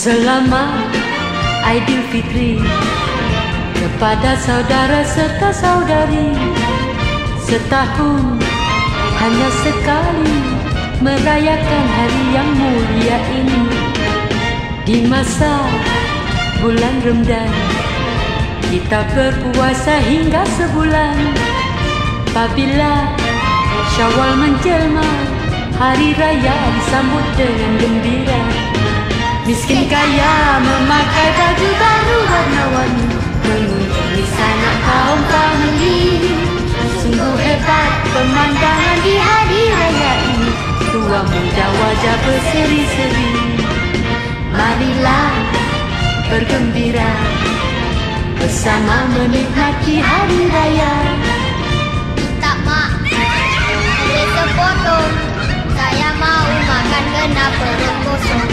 Selamat Aidilfitri kepada saudara serta saudari. Setahun hanya sekali merayakan hari yang mulia ini. Di masa bulan Ramadan kita berpuasa hingga sebulan. Apabila Syawal menjelma, hari raya disambut dengan gembira. Miskin kaya memakai baju baru warna-warni, mengunjungi sanak kaum famili. Sungguh hebat pemandangan di hari raya ini. Tua muda wajah berseri-seri. Marilah bergembira bersama menikmati hari raya. Minta mak, boleh sepotong. Saya mau makan kena perut kosong.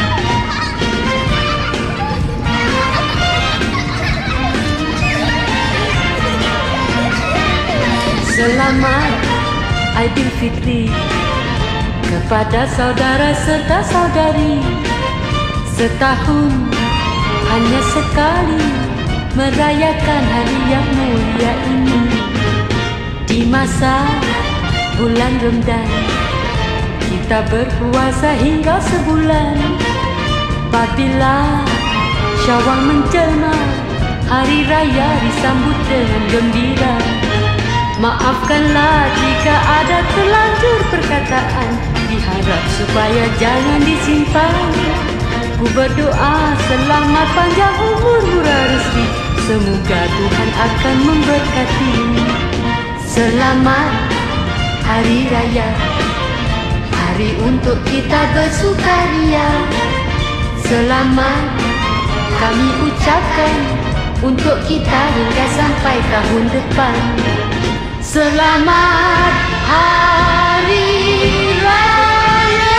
Selamat Aidilfitri kepada saudara serta saudari. Setahun hanya sekali merayakan hari yang mulia ini. Di masa bulan Ramadan kita berpuasa hingga sebulan. Apabila Syawal menjelma, hari raya disambut dengan gembira. Maafkanlah jika ada terlanjur perkataan, diharap supaya jangan disimpan. Ku berdoa selamat panjang umur murah rezeki, semoga Tuhan akan memberkati. Selamat Hari Raya, hari untuk kita bersukaria. Selamat kami ucapkan untuk kita hingga sampai tahun depan. Selamat Hari Raya.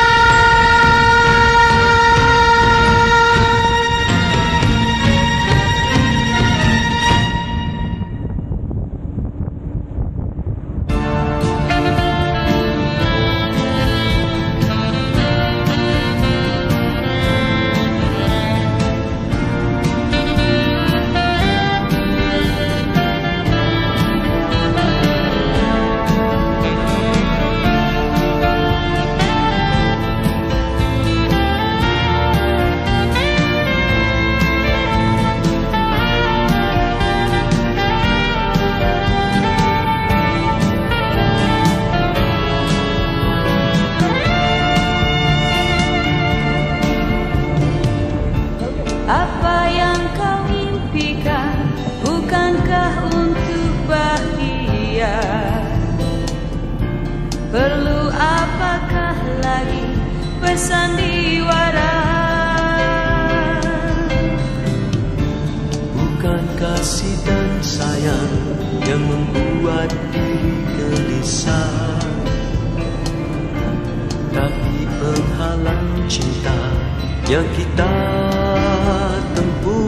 Apa yang kau impikan, bukankah untuk bahagia? Perlu apakah lagi bersandiwara? Bukan kasih dan sayang yang membuat diri gelisah, tapi penghalang cinta yang kita tempuh.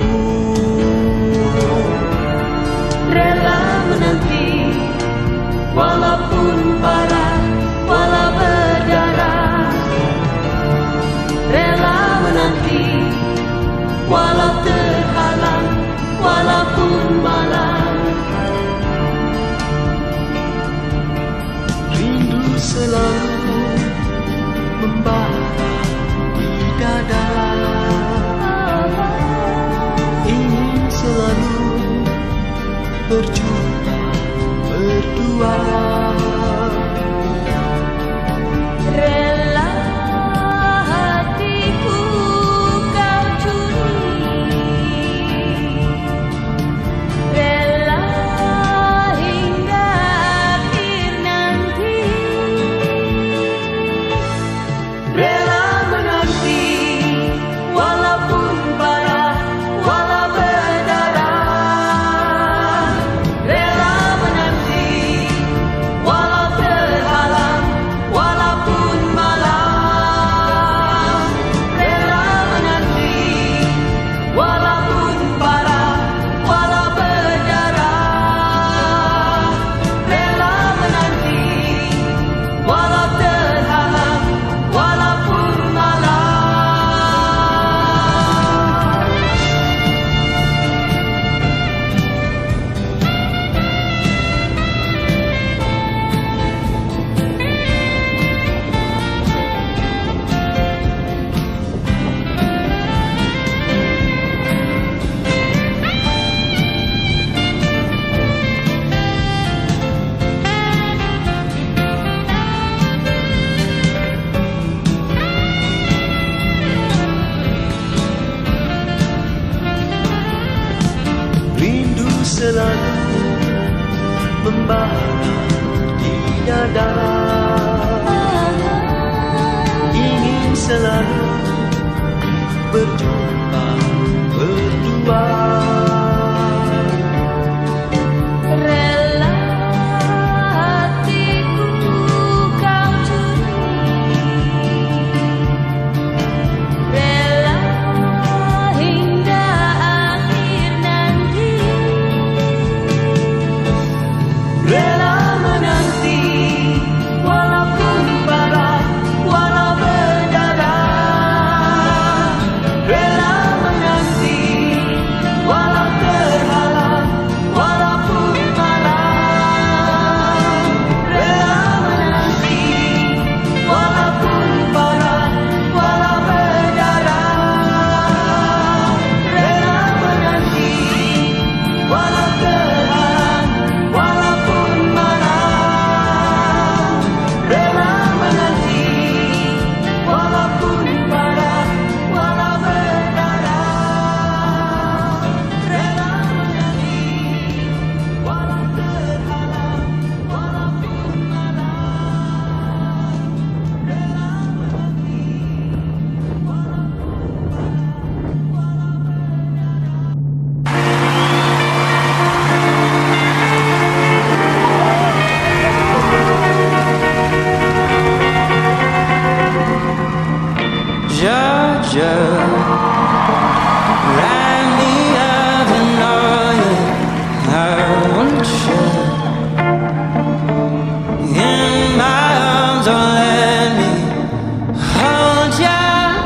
Rela menanti walaupun parah, walau berdarah. Rela menanti walau terhalang, walaupun malam. Rindu selalu membara di dada, ingin selalu berjumpa berdua. Rela hatiku kau curi, selalu membara di dada. Ingin selalu berjumpa berdua. Rela hatiku kau curi, rela hingga akhir nanti, Rela menanti walaupun berat, walau berdarah. Rela menanti walau terhalang, walaupun malam. Rela menanti walaupun berat, walau berdarah. Rela menanti walau terhalang, walaupun malam. Rela menanti walaupun berat, walau berdarah. Rela menanti walau terhalang, walaupun malam. Rela Georgia, light me up and all you, I want you in my arms. Don't let me hold you.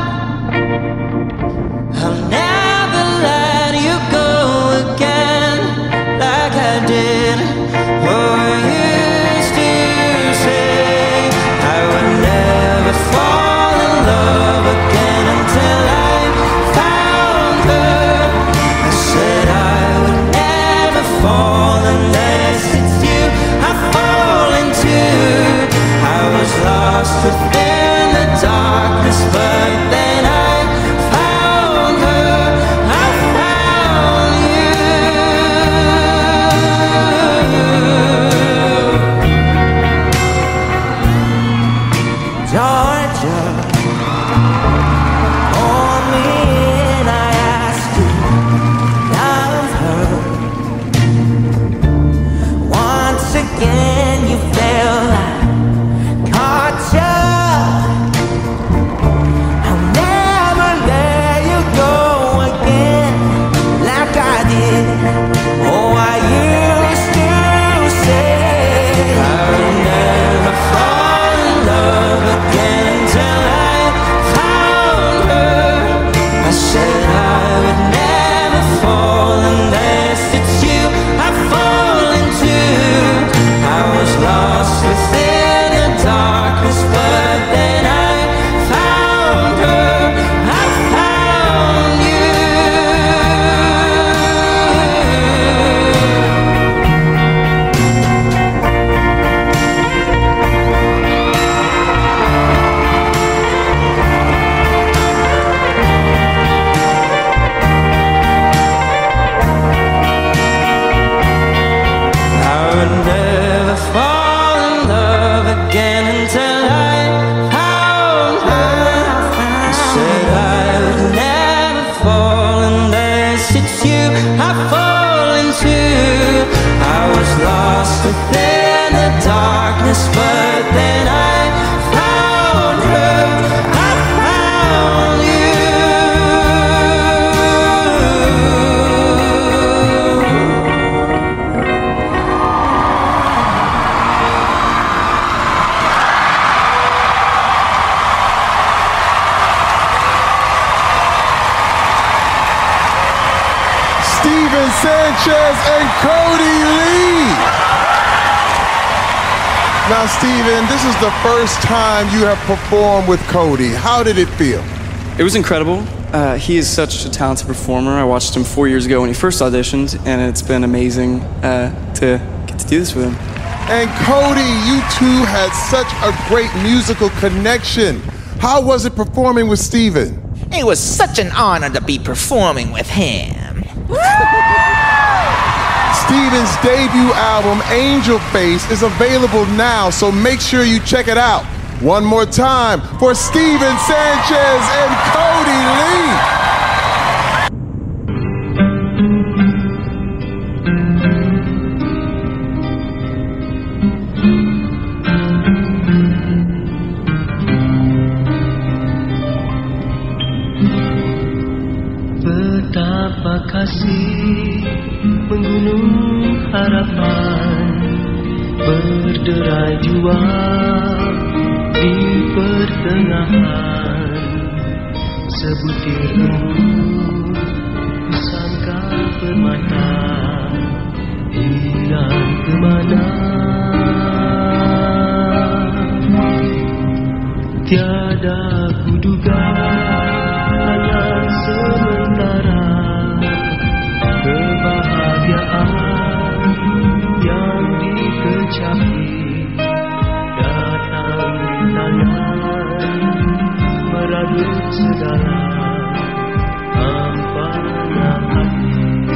I'll never let you go again like I did. Oh, you used to say I would never fall in love again until I found her. I said I would never fall unless it's you I fall into. I was lost within the darkness, but then I found her. I found you. Georgia, on me and I asked you, love her. Once again you felt like caught you. I'll never let you go again like I did. Oh, I used to say I would never fall in love again until I found her. I said I would never fall unless it's you I fall into. I was lost within the darkness, but then I found her. I found you. I would never fall in love again until I found her. I said I would never fall unless it's you I fall into. I was lost within the darkness, but then I found her. I found you. Steven Sanchez and Cody Lee. Now, Steven, this is the first time you have performed with Cody. How did it feel? It was incredible. He is such a talented performer. I watched him 4 years ago when he first auditioned, and it's been amazing to get to do this with him. And Cody, you two had such a great musical connection. How was it performing with Steven? It was such an honor to be performing with him. Steven's debut album, Angel Face, is available now, so make sure you check it out. One more time for Steven Sanchez and Cody Lee. Betapa kasih menggunung harapan berderai jua di pertengahan sebutir embun sangka permata hilang kemana. Tiada kuduga hanya sementara kebahagiaan yang dikecapi datang di tangan meradut segala hampanya hati.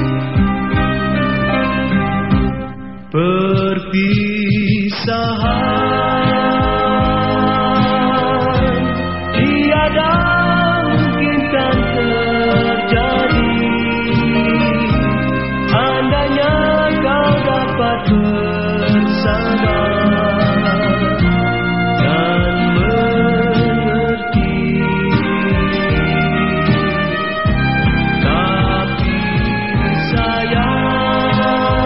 Perpisahan tiada mungkin kan terjadi andainya kau dapat bersama dan mengerti. Tapi sayang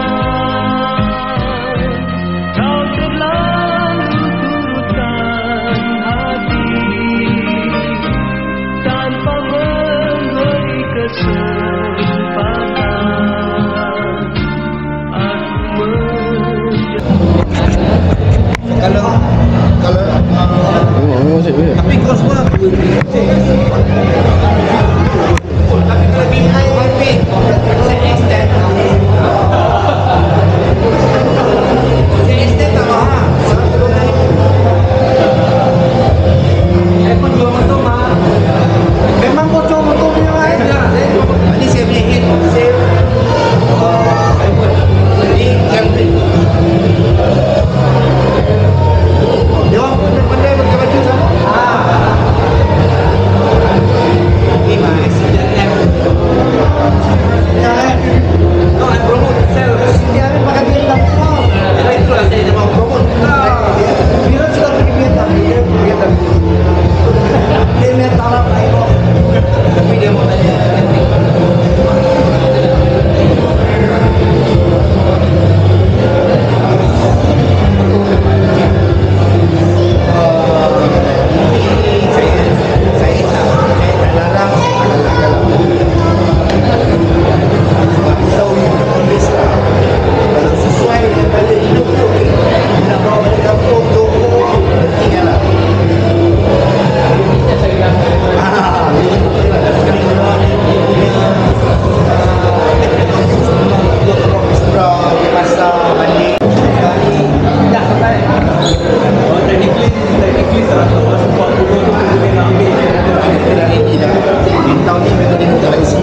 kau terlalu turutkan hati tanpa memberi kesempatan. Aku tapi kau semua tapi kelebihan tapi saya extend tak mahal pun jual motor mahal memang kau jual motor punya lain tadi saya punya hit saya jadi jam dia pandai pakai baju sama. Ini mas, no, I promote sell. Dia ni pakai Vietnam. Jadi itulah saya mau promote. Dia sudah pergi Vietnam, dia pergi Vietnam. Dia punya talap lain. Tapi dia mau tanya. Tahun ini mereka tengok